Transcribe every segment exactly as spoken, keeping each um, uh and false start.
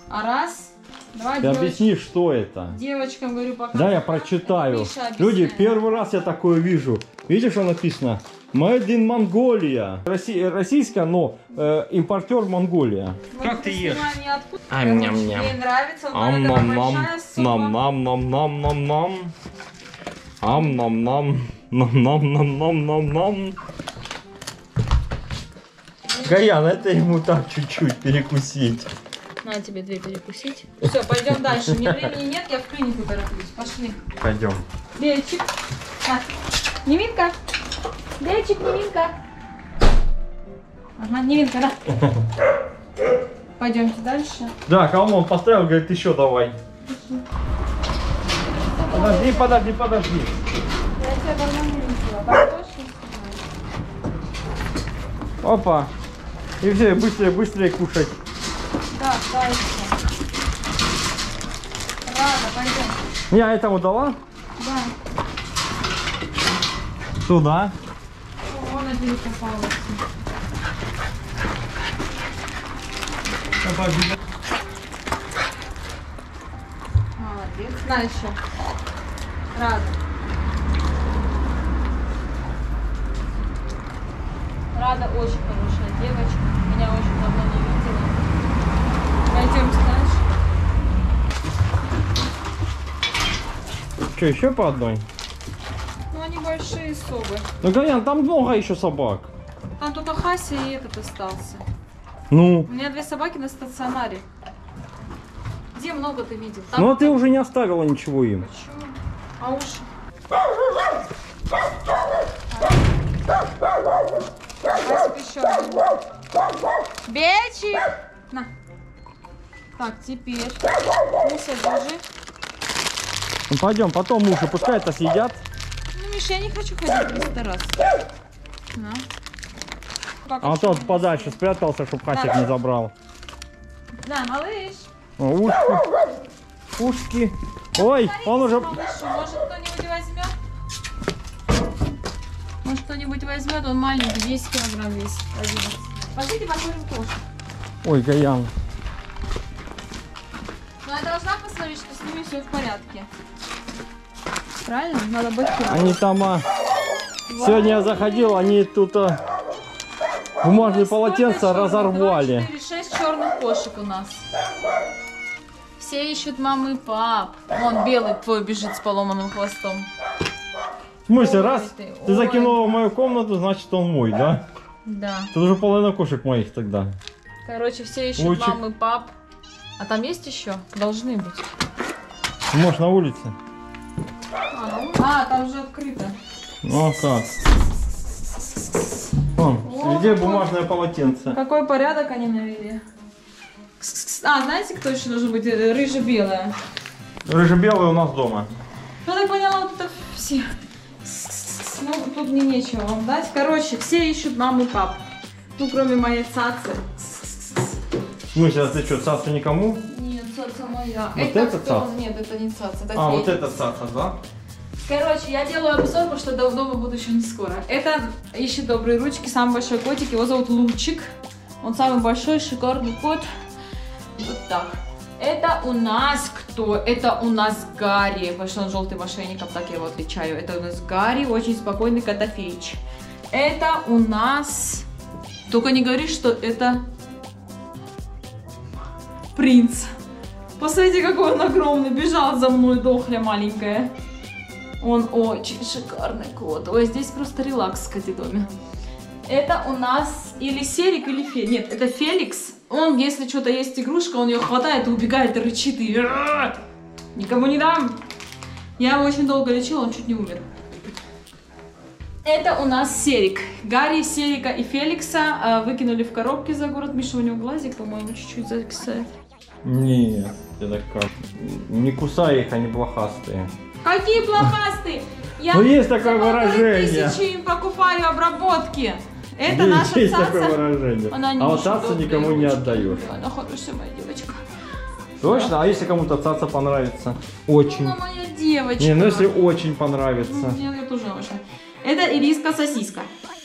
А раз, два, Ты девоч... объясни, что это. Девочкам говорю пока. Да, я прочитаю. Люди, первый раз я такое вижу. Видишь, что написано? Made in Mongolia. Россия, российская, но э, импортер Монголия. Вот Как ты ешь? Ам-ням-ням. Ей нравится, он говорит, это большая сумма. Нам-нам-нам-нам-нам-нам. Ам-нам-нам. Нам-нам-нам-нам-нам-нам. Гаян, это ему так чуть-чуть перекусить. На тебе две перекусить. Все, пойдем дальше. Мне времени нет, я в клинику тороплюсь. Пошли. Пойдем. Бельчик. А, Невинка. Бельчик, Невинка. Ага, Невинка, да. Пойдемте дальше. Да, кому он поставил, говорит, еще давай. Подожди, подожди, подожди. Я тебя давно не видела. Пойдешь? Опа. И все, быстрее, быстрее кушать. Да, дальше. Рада, пойдем. Я этому дала? Да. Туда. О, она перекопалась. Молодец. Дальше. Рада. Рада очень хорошая девочка. Меня очень давно не видела. Пойдемте дальше. Что, еще по одной? Ну, они большие совы. Ну, Гаян, там много еще собак. Там только Хася и этот остался. Ну? У меня две собаки на стационаре. Где много ты видел? Там Ну, а ты уже не оставила ничего им. Почему? А уж... Васик еще один. Бельчик! На. Так, теперь. Муся, держи. Ну, пойдем, потом мужа, пускай это съедят. Ну, Миша, я не хочу ходить вместо раз. На. Так, А что тот у нас подальше есть? спрятался, чтобы Хасик Да. не забрал. Да, малыш. О, ушки. Ушки. Ой, он уже... Малышу, может кто-нибудь возьмет? Может кто-нибудь возьмет? Он маленький, десять килограмм весит. одиннадцать. Пойдите посмотрим кошку. Ой, Гаян. Но я должна посмотреть, что с ними все в порядке. Правильно? Надо быть. Они там... А... Сегодня я заходил, они тут... А... Бумажные полотенца разорвали. четыре, шесть черных кошек у нас. Все ищут мамы и пап. Вон белый твой бежит с поломанным хвостом. В смысле, Ой, раз ты, ты ой. закинула в мою комнату, значит он мой, да? Да. Тут уже половина кошек моих тогда. Короче, все ищут Лучик. мамы и пап. А там есть еще? Должны быть. Может, на улице? А, ну, а там же открыто. Ну как? Вон, О, везде какой- бумажное полотенце. Какой порядок они навели. А, знаете, кто еще должен быть? Рыже-белая. Рыжебелый у нас дома. Ну, так поняла, вот это все. Ну, тут мне нечего вам дать. Короче, все ищут маму и пап. Ну, кроме моей цацы. В смысле, а ты что, цаца никому? Нет, цаца моя. Вот это кто? цаца? Нет, это не цаца. Это А, вот Федя. это цаца, да? Короче, я делаю обзор, потому что до дома буду еще не скоро. Это ищет добрые ручки, самый большой котик. Его зовут Лучик. Он самый большой, шикарный кот. Вот так. Это у нас кто? Это у нас Гарри, потому что он желтый мошенником, так я его отличаю. Это у нас Гарри, очень спокойный котофеич. Это у нас... Только не говори, что это принц. Посмотрите, какой он огромный. Бежал за мной, дохля маленькая. Он очень шикарный кот. Ой, здесь просто релакс в котидоме. Это у нас или Серик, или Феликс. Нет, это Феликс. Он, если что-то есть игрушка, он ее хватает и убегает, и рычит, и... Никому не дам. Я его очень долго лечила, он чуть не умер. Это у нас Серик. Гарри, Серика и Феликса э, выкинули в коробке за город. Миша, у него глазик, по-моему, чуть-чуть закисает. Нет, это как? Не кусай их, они блохастые. Какие плохастые! Я Ну, есть такое за полторы выражение. тысячи им покупаю обработки. Это Есть, наша есть цаца. такое выражение. Она не А вот очень цацу добрая никому не девочка. отдаешь. Да, она хорошая моя девочка. Точно? А если кому-то цаца понравится? Очень. Она моя девочка. Не, ну если очень понравится. Ну, мне это тоже очень. Это ириска сосиска.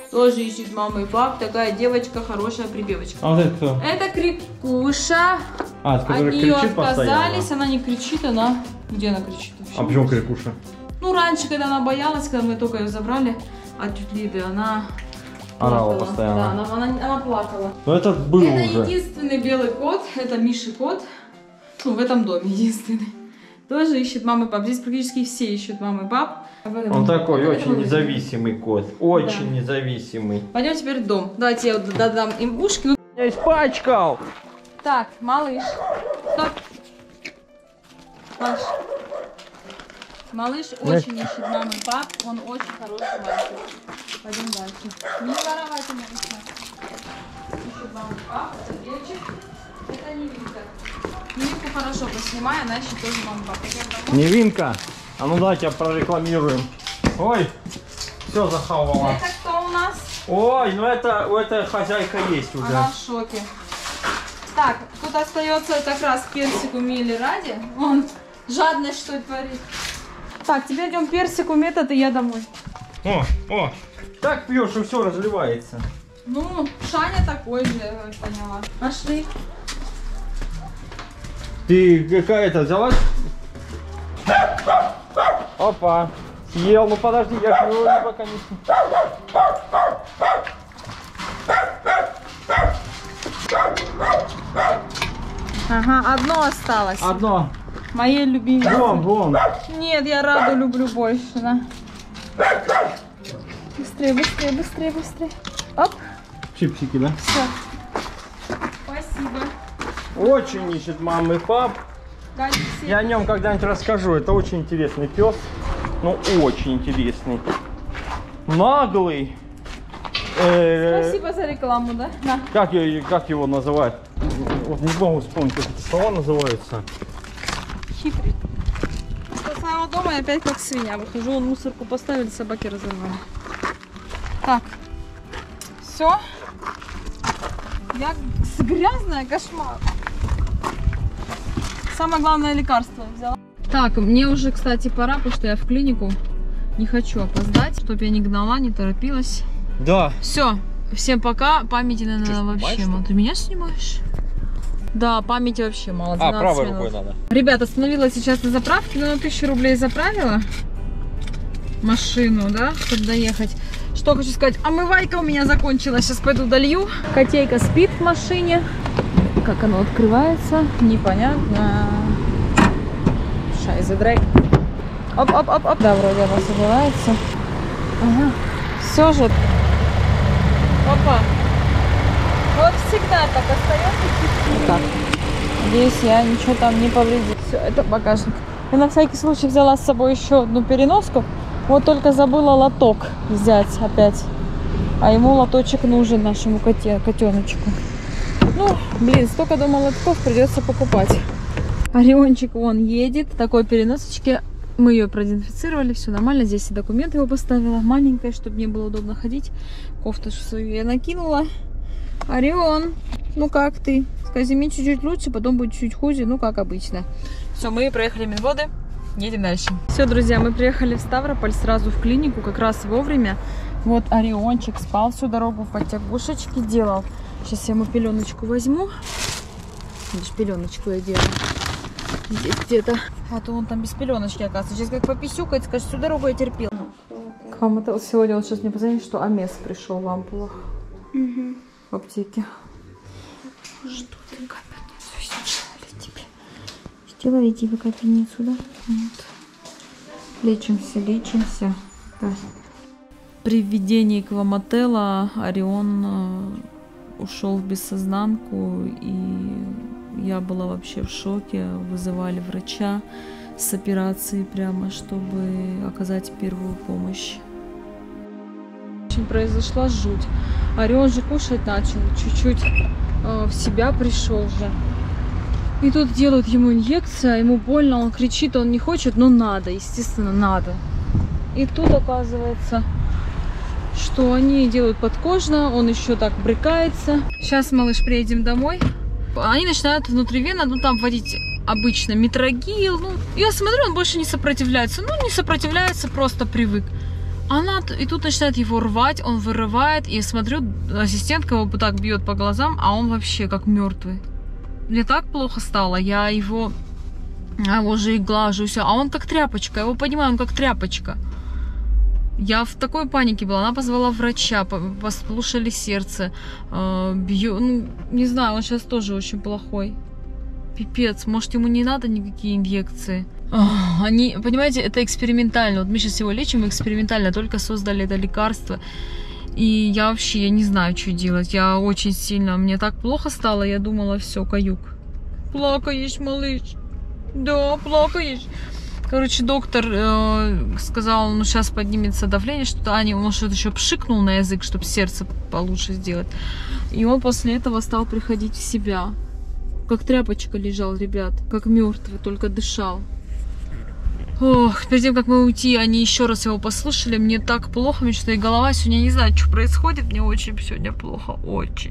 Тоже ищет маму и пап. Такая девочка, хорошая прибивочка. А вот это кто? Это Крикуша. А, От нее отказались, она не кричит, она... Где она кричит вообще? А почему Крикуша? Ну, раньше, когда она боялась, когда мы только ее забрали от тети Лиды, она... Орала плакала. постоянно. Да, она, она, она плакала. Но этот был это уже. единственный белый кот, это Миши кот. Ну, в этом доме единственный. Тоже ищет мамы и пап. Здесь практически все ищут мамы и пап. Он такой это очень независимый кот. Очень да. независимый. Пойдем теперь в дом. Давайте я додам им ушки. Я испачкал. Так, малыш. Стоп. Малыш. Малыш очень ищет маму и пап. Он очень хороший мальчик. Пойдем дальше. Не воровайте меня. Ищет маму и пап. Это девочек. Это Невинка. Невинку хорошо поснимай, она ищет тоже маму и папу. Невинка. А ну давайте прорекламируем. Ой, все захавала. Это кто у нас? Ой, ну это, у этой хозяйка есть уже. Она в шоке. Так, тут остается как раз персику Мили ради. Он жадность что творит. Так, теперь идем персику метод, и я домой. О, о, так пьешь, и все разливается. Ну, Шаня такой же, я поняла. Пошли. Ты какая-то взяла? Опа, съел, ну подожди, я же его пока не... Ага, одно осталось. Одно. Моей любимой. Вон, вон. Нет, я Раду люблю больше, да. Быстрее, быстрее, быстрее, быстрее. Оп. Чипсики, да? Все. Спасибо. Очень ищет мамы и пап. Я о нем когда-нибудь расскажу. Это очень интересный пес. Ну, очень интересный. Наглый. Э-э- Спасибо за рекламу, да? На. Как, как его называть? Вот не могу вспомнить, как эти слова называются. Хитрый. С самого дома я опять как свинья выхожу. Вон мусорку поставили, собаки разорвали. Так. Все. Я грязная, кошмар. Самое главное лекарство взяла. Так, мне уже, кстати, пора, потому что я в клинику. Не хочу опоздать, чтобы я не гнала, не торопилась. Да. Все. Всем пока. Памяти, наверное, вообще мало. Ты меня снимаешь? Да, памяти вообще мало. А, правой минут. Рукой надо. Ребят, остановилась сейчас на заправке, но на тысячу рублей заправила машину, да, чтобы доехать. Что хочу сказать, омывайка у меня закончилась, сейчас пойду долью. Котейка спит в машине. Как оно открывается, непонятно. Шайзе дрейк. Оп-оп-оп-оп. Да, вроде оно собирается. Ага. Все же. Опа. Вот всегда так остается. Так. Надеюсь, я ничего там не повредил. Все, это багажник. Я на всякий случай взяла с собой еще одну переноску. Вот только забыла лоток взять опять. А ему лоточек нужен, нашему коте, котеночку. Ну, блин, столько дома лотков придется покупать. Ориончик вон едет. Такой переносочке. Мы ее продезинфицировали, все нормально. Здесь и документы его поставила. Маленькая, чтобы мне было удобно ходить. Кофту свою я накинула. Орион, ну как ты? С Казими чуть-чуть лучше, потом будет чуть хуже, ну как обычно. Все, мы проехали Минводы, едем дальше. Все, друзья, мы приехали в Ставрополь сразу в клинику, как раз вовремя. Вот Ориончик спал всю дорогу, подтягушечки делал. Сейчас я ему пеленочку возьму. Видишь, пеленочку я делаю. Здесь где-то. А то он там без пеленочки, оказывается. Сейчас как пописюкает, скажет, всю дорогу я терпел. К вам это сегодня он сейчас мне позвонит, что Амес пришел в ампулах. Угу. В аптеке. Жду ты капельницу сделали тебе. Сделали тебе капельницу, да? Вот. Лечимся, лечимся. Да. При введении Квамотела Орион э, ушел в бессознанку, и я была вообще в шоке. Вызывали врача с операцией прямо, чтобы оказать первую помощь. Очень произошла жуть. Орион же кушать начал, чуть-чуть э, в себя пришел же. И тут делают ему инъекцию, а ему больно, он кричит, он не хочет, но надо, естественно, надо. И тут оказывается, что они делают подкожно, он еще так брыкается. Сейчас, малыш, приедем домой. Они начинают внутривенно, ну там вводить обычно метрогил. Ну, я смотрю, он больше не сопротивляется. Ну, не сопротивляется, просто привык. Она и тут начинает его рвать, он вырывает, и смотрю, ассистентка его вот так бьет по глазам, а он вообще как мертвый. Мне так плохо стало, я его, я его же и глажу, и все, а он как тряпочка, я его понимаю, он как тряпочка. Я в такой панике была, она позвала врача, послушали сердце, э, бью, ну, не знаю, он сейчас тоже очень плохой. Пипец, может, ему не надо никакие инъекции. Они, понимаете, это экспериментально. Вот мы сейчас его лечим экспериментально, только создали это лекарство. И я вообще, я не знаю, что делать. Я очень сильно, мне так плохо стало, я думала, все, каюк. Плакаешь, малыш. Да, плакаешь. Короче, доктор э, сказал, ну сейчас поднимется давление, что-то, а не, он что-то еще пшикнул на язык, чтобы сердце получше сделать. И он после этого стал приходить в себя. Как тряпочка лежал, ребят, как мертвый, только дышал. Ох, перед тем, как мы уйти, они еще раз его послушали. Мне так плохо, мне что-то и голова сегодня, не знаю, что происходит. Мне очень сегодня плохо, очень.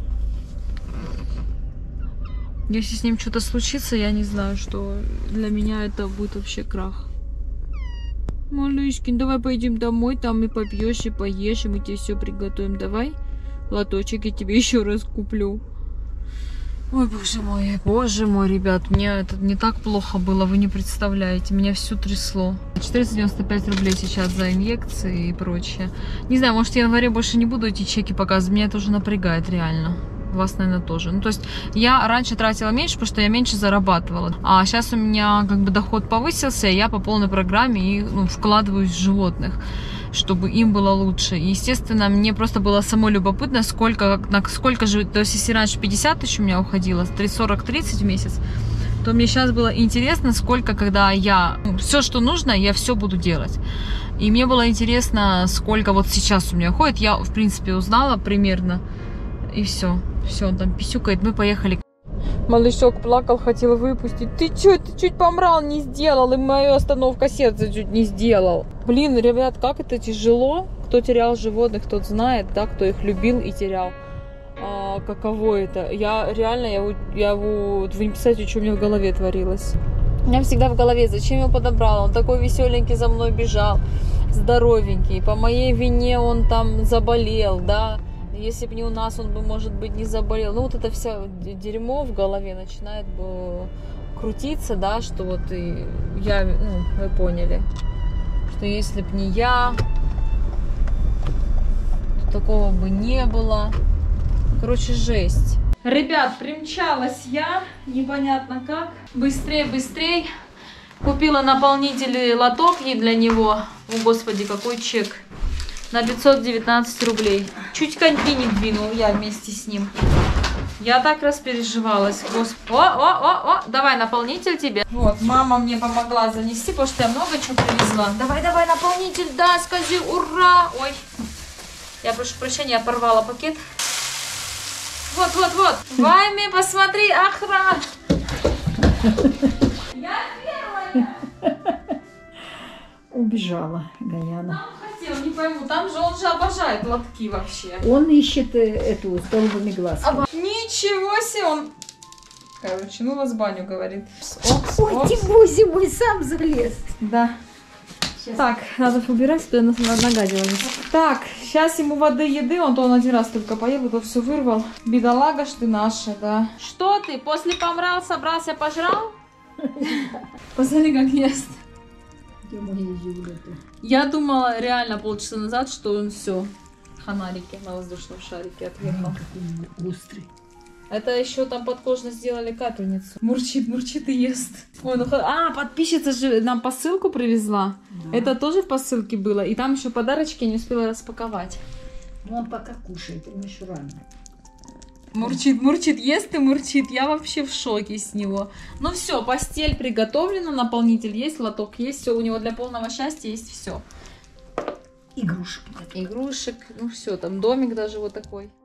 Если с ним что-то случится, я не знаю, что для меня это будет вообще крах. Малышкин, давай пойдем домой, там и попьешь, и поешь, и мы тебе все приготовим. Давай, лоточек я тебе еще раз куплю. Ой, боже мой, боже мой, ребят, мне это не так плохо было, вы не представляете, меня все трясло. четыреста девяносто пять рублей сейчас за инъекции и прочее. Не знаю, может, в январе больше не буду эти чеки показывать, меня это уже напрягает реально. Вас, наверное, тоже. Ну, то есть, я раньше тратила меньше, потому что я меньше зарабатывала. А сейчас у меня, как бы, доход повысился, и я по полной программе и, ну, вкладываюсь в животных, чтобы им было лучше. И, естественно, мне просто было само любопытно, сколько, на сколько же, то есть, если раньше пятьдесят тысяч у меня уходило, сорок тридцать в месяц, то мне сейчас было интересно, сколько, когда я, ну, все, что нужно, я все буду делать. И мне было интересно, сколько вот сейчас у меня уходит. Я, в принципе, узнала примерно, и все. Все, он там писюкает, мы поехали. Малышок плакал, хотел выпустить. Ты чё, ты чуть помрал, не сделал, и мою остановка сердца чуть не сделал. Блин, ребят, как это тяжело. Кто терял животных, тот знает, да, кто их любил и терял. А, каково это? Я реально, я, я его, вы не представляете, что у меня в голове творилось. У меня всегда в голове, зачем я его подобрала? Он такой веселенький за мной бежал, здоровенький. По моей вине он там заболел, да. Если бы не у нас, он бы, может быть, не заболел. Ну, вот это вся дерьмо в голове начинает бы крутиться, да, что вот и я, ну, вы поняли, что если бы не я, то такого бы не было. Короче, жесть. Ребят, примчалась я, непонятно как. Быстрее, быстрее. Купила наполнитель лоток и для него. О, господи, какой чек. На пятьсот девятнадцать рублей. Чуть коньки не двинул я вместе с ним. Я так распереживалась. Господи. О, о, о, о, давай наполнитель тебе. Вот, мама мне помогла занести, потому что я много чего привезла. Давай, давай, наполнитель, да, скажи, ура. Ой, я прошу прощения, я порвала пакет. Вот, вот, вот. Вайми, посмотри, охрана. Я первая. Убежала Гаяна. Не пойму, там же он же обожает лотки вообще. Он ищет эту с голубыми глазками. Оба... Ничего себе он. Короче, ну вас баню говорит. Опс, ой, опс. ты бузя мой сам залез. Да. Сейчас. Так, надо убирать, туда нагадила. Так, сейчас ему воды, еды, он то он один раз только поел, то все вырвал. Бедолага ж ты наша, да. Что ты, после помрал, собрался, пожрал? Посмотри, как ест. Я думала реально полчаса назад, что он все, ханарики на воздушном шарике отвернул. Острый. Это еще там подкожно сделали капельницу. Мурчит, мурчит и ест. Ой, ну, а, подписчица же нам посылку привезла. Да. Это тоже в посылке было. И там еще подарочки не успела распаковать. Ну он пока кушает, ему еще рано. Мурчит, мурчит, ест и мурчит. Я вообще в шоке с него. Ну все, постель приготовлена, наполнитель есть, лоток есть. Все, у него для полного счастья есть все. Игрушек. Игрушек, ну все, там домик даже вот такой.